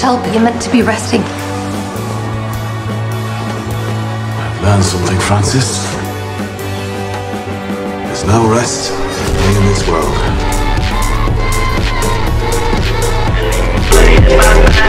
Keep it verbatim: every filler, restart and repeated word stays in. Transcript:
Shelby, you're meant to be resting. I've learned something, Francis. There's no rest in this world.